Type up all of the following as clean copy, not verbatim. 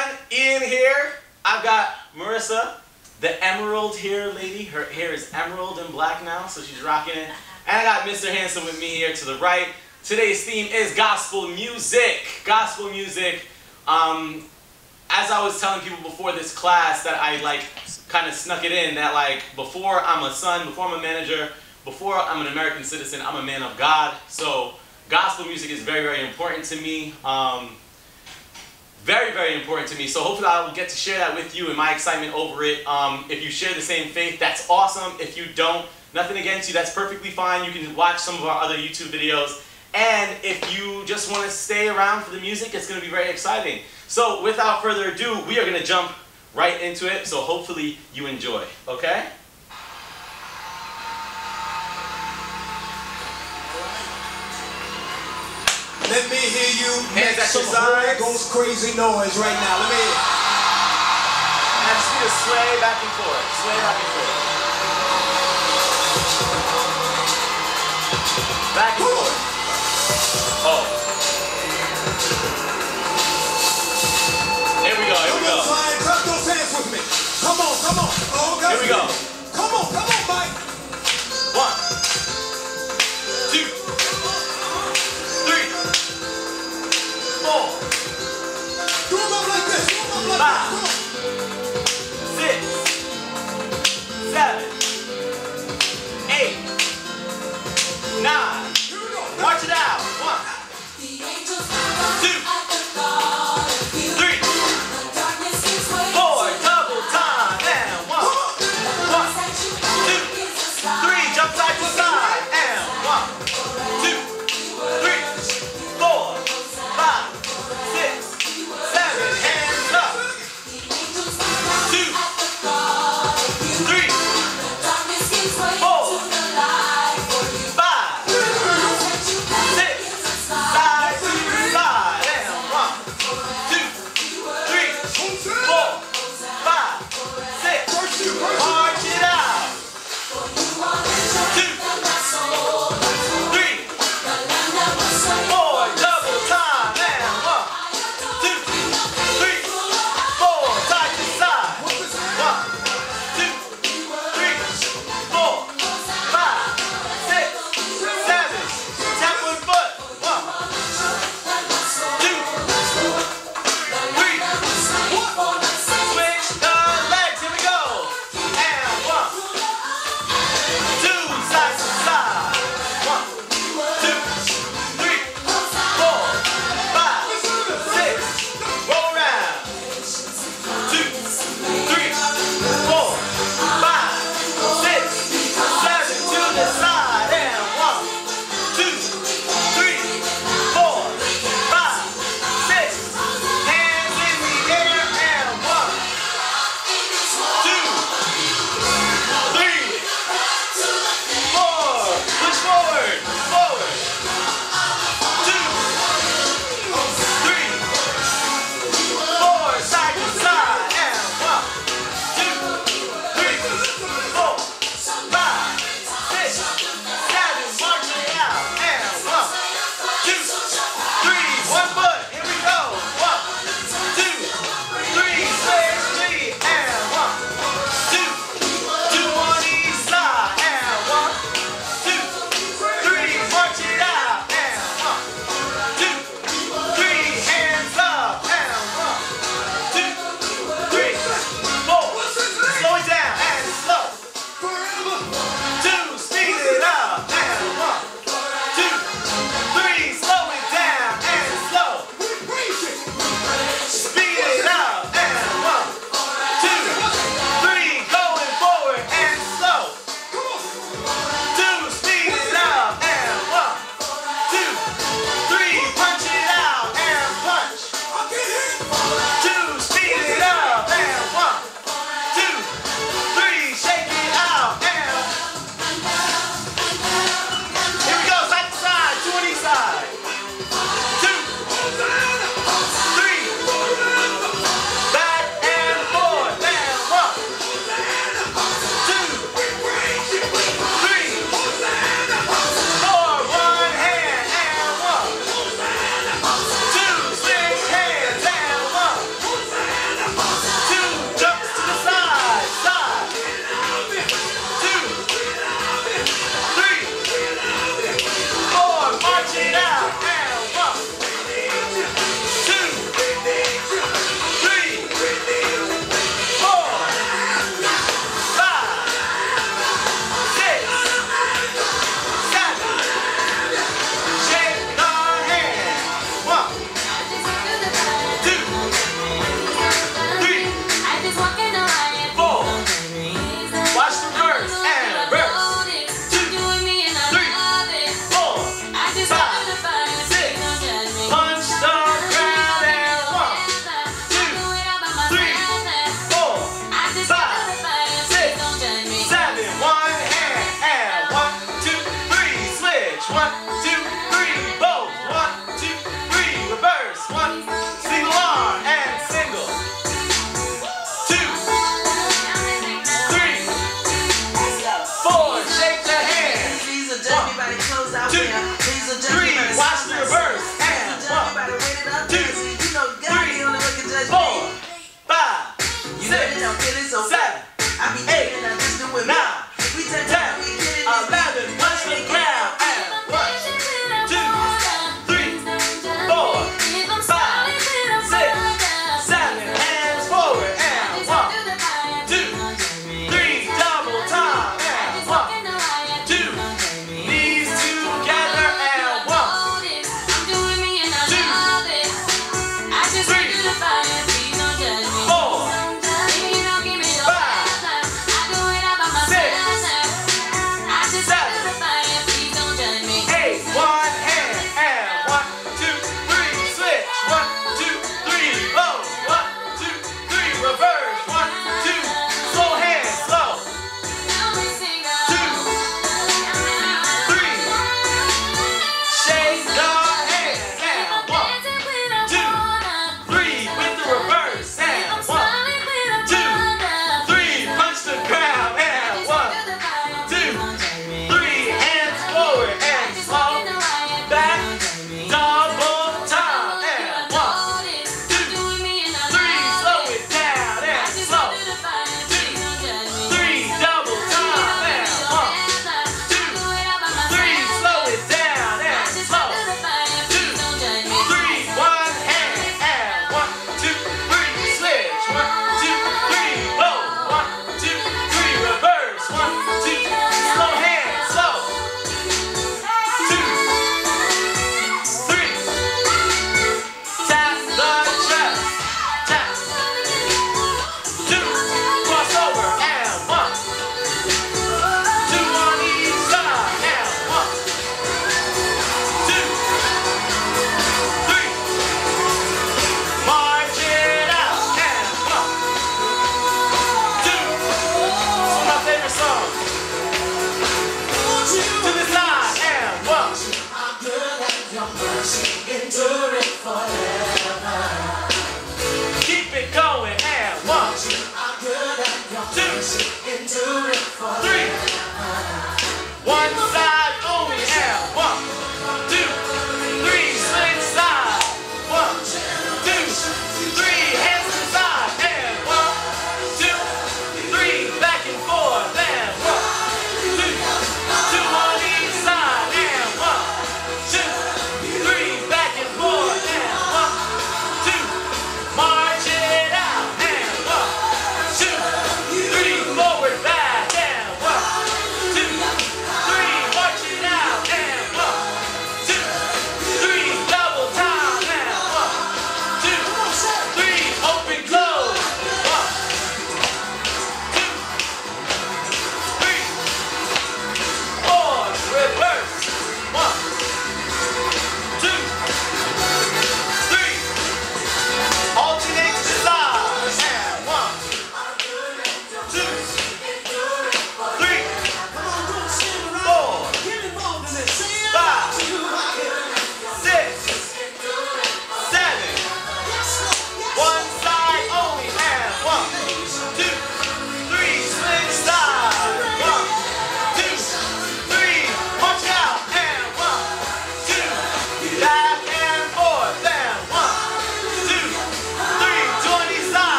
everyone, Ian here. I've got Marissa, the emerald hair lady. Her hair is emerald and black now, so she's rocking it. And I got Mr. Handsome with me here to the right. Today's theme is gospel music. Gospel music. As I was telling people before this class that I kind of snuck it in that before I'm a son, before I'm a manager, before I'm an American citizen, I'm a man of God. So gospel music is very, very important to me. Very, very important to me. So hopefully I will get to share that with you and my excitement over it. If you share the same faith, that's awesome. If you don't, nothing against you, that's perfectly fine. You can watch some of our other YouTube videos. And if you just want to stay around for the music, it's going to be very exciting. So without further ado, we are going to jump right into it. So hopefully you enjoy, okay? Let me hear you make some Holy Ghost crazy noise right now. Let me hear it. And I just need to sway back and forth. Sway back and forth. Back and forth. Oh. Here we go, here we go. Clap those hands with me. Come on, come on. Oh, God. Here we go. Come on, Mike. 1, 2, 3, 4, 5, 6, 7, 8, 9. March it out. 1, 2, 3, 4. Double time. And 1, 2, 3, 4.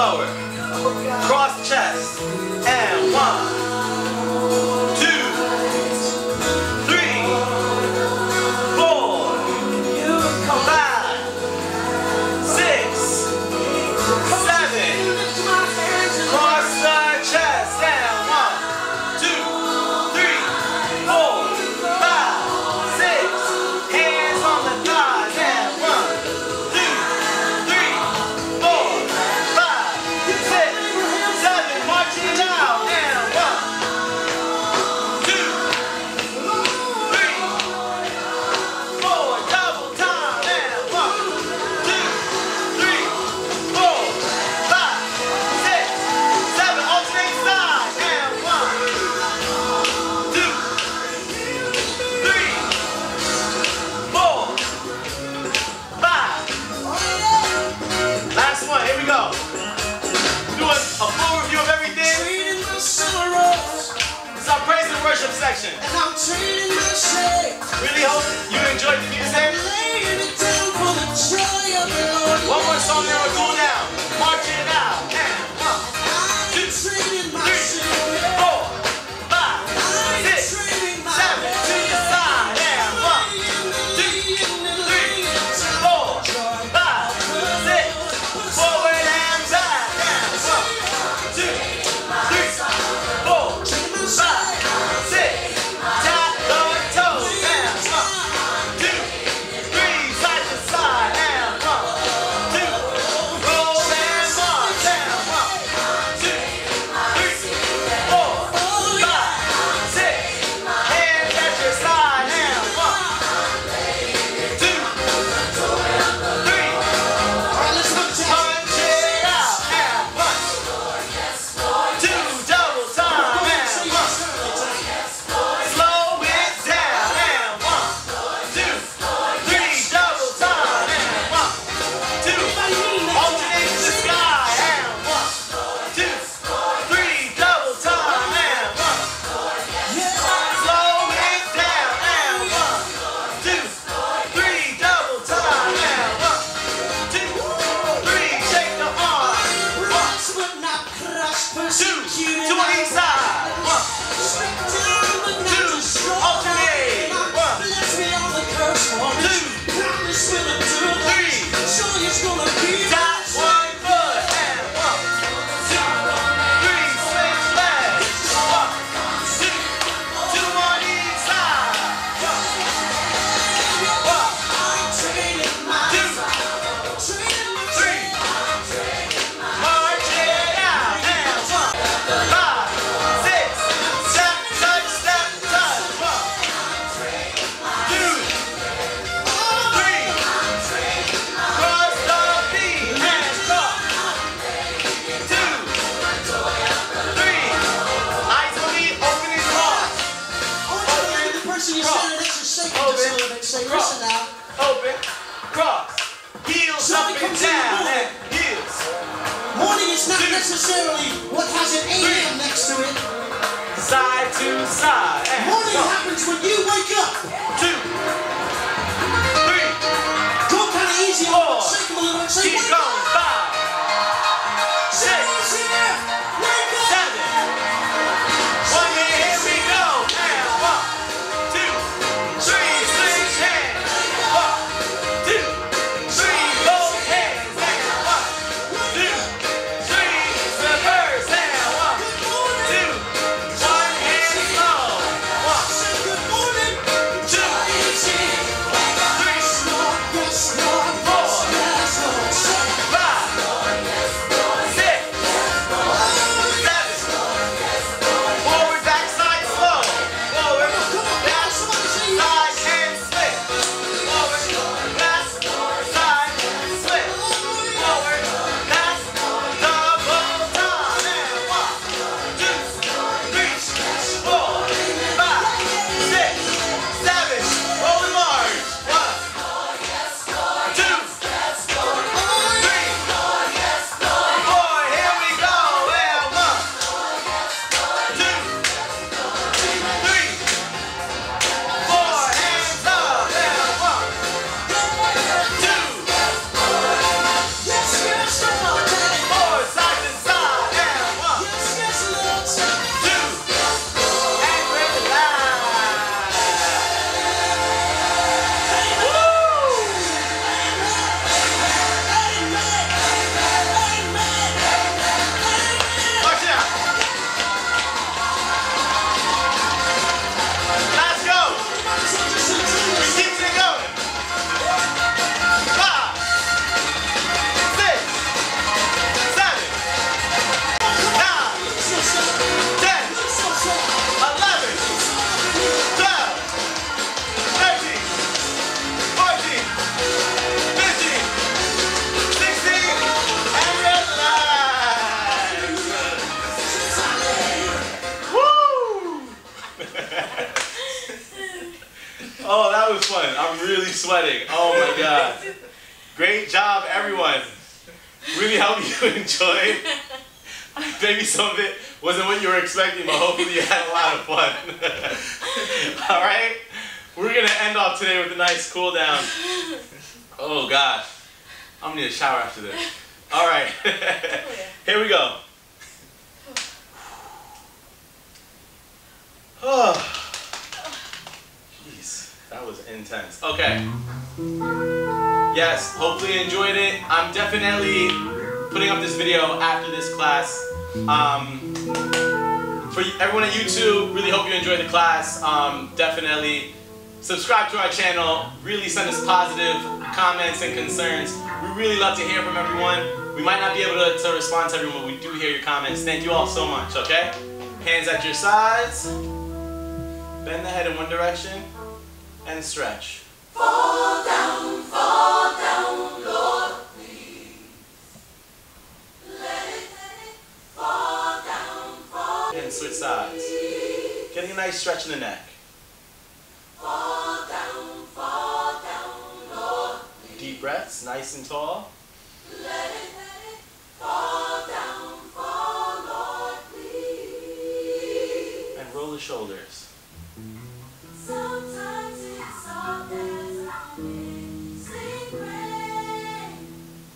lower. Cross chest. And 1, 2, 3, 4, 5, 6, 7. Cross the chest. And 1, 2, 3, 4, 5, 6. Hands on the thighs. And 1, 2, 3, 4, 5, 6, 7. Marching out. And 1, 2, 3, 4. Double time. And 1, 2, 3, 4, 5, 6, 7. Alternate side. And 1, 2, 3, 4, 5. Last one. Here we go. Doing a full review of everything. It's our praise and worship section. Really hope you enjoyed the music. One more song, then we'll cool down. March it out. And 1, 2, 3, 4, 5, 6, 7. To your side. And 1, 2, 3, 4, 5, 6. Forward and back. And 1, 2, 3, 4, 5, 6. Tap the toes. And 1, 2, 3. Side to side. And 1, 2. Roll and march. And 1, 2, 3, 4, 5, 6. Hands at your side. And 1, 2, 3. Punch it out. And 1, 2. Double time. And 1. Slow it down. And 1, 2, 3. Double time. And 1, 2. Alternate to the sky. And 1, 2, 3. Double time. And 1. Slow it down. And 1, 2, 3. Double time. And 1, 2, 3. Shake the arm. 1, 2. To each side. 1, 2. Alternate. 1, 2, 3. Tap one foot. And 1, 2, 3. Switch legs. 1, 2. 2 on each side. 1, 2, 3. March it out. And 1, 5, 6. Step, touch, step, touch. 1, 2, 3. Cross the feet and cross. 2, 3. Eyes on me, open and cross. Open, cross. Heels up and down and heels. Morning is not necessarily what has an AM next to it. Side to side and Morning go. happens when you wake up. 2, 3, Go kind of easy on them, shake them a little bit. Say, keep wake going. up. 5, 6, Someone's here. Wake up. 7. 1 minute, here we go. And 1, 2, 3, switch hands. 1, 2, 3, both hands. And 1, 2, 3, reverse. And 1, 2, 1 hand slow. 1, Say good morning. 2, really sweating. Oh my God. Great job, everyone. Really hope you enjoyed. Maybe some of it wasn't what you were expecting, but hopefully you had a lot of fun. All right? We're going to end off today with a nice cool down. Oh, gosh. I'm going to need a shower after this. All right. Here we go. Oh. Jeez, that was intense. Okay. Yes, hopefully you enjoyed it. I'm definitely putting up this video after this class. For everyone on YouTube, really hope you enjoyed the class. Definitely subscribe to our channel. Really send us positive comments and concerns. We really love to hear from everyone. We might not be able to respond to everyone, but we do hear your comments. Thank you all so much, okay? Hands at your sides. Bend the head in one direction and stretch. Fall down, Lord, please. Let it fall down, And switch sides. Getting a nice stretch in the neck. fall down, Lord, please. Deep breaths, nice and tall. Let it fall down, Lord, please. And roll the shoulders. Sometimes it's all there's amazing rain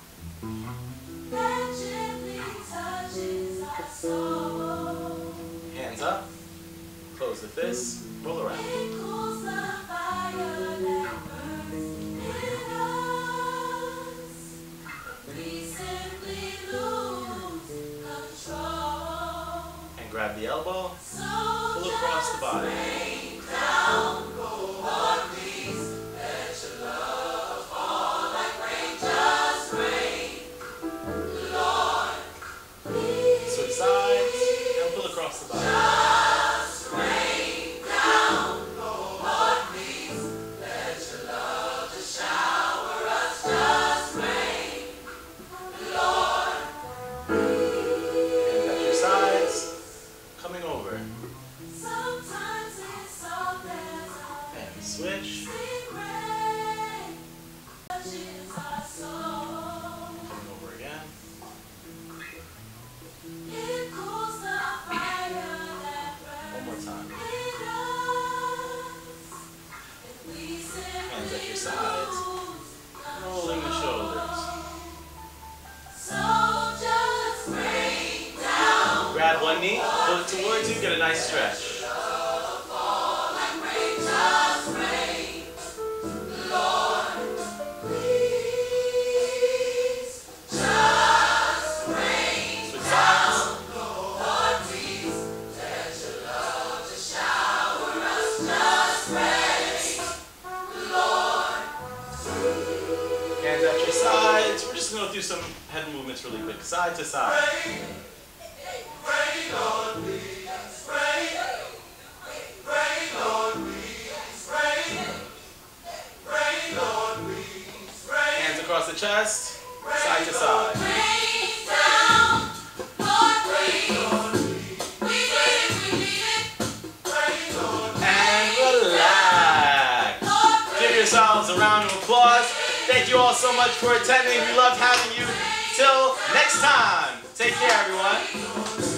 that gently touches our soul. Hands up. Close the fists. Roll around. It cools the fire that burns in us. We simply lose control. And grab the elbow. So Pull across the body. rain down, Lord, please. Let your love fall like rain, just rain. Lord, please. Switch sides and pull across the body. Just rain down, Lord, please. Let your love just shower us. Just rain, Lord, Hands at your sides. Coming over. sometimes it's all there's And switch. rain touches our soul. Coming over again. It cools the fire that One more time. burns in us. If we Hands at your simply sides. lose Rolling the shoulders. So just rain down, Grab one knee. Pull it towards you. Get a nice stretch. fall like rain, just rain. Lord, please. Just rain Switch sides. Lord, please. Let your love just shower us. Just rain, Lord. Hands at your sides. We're just going to go through some head movements really quick. Side to side. Rain on me, rain. Rain on me, rain. Rain on me, rain. Hands across the chest. Side to side. Rain down, Lord, rain. We need it. Rain on And relax. Give yourselves a round of applause. Thank you all so much for attending. We loved having you. Till next time. Take care, everyone.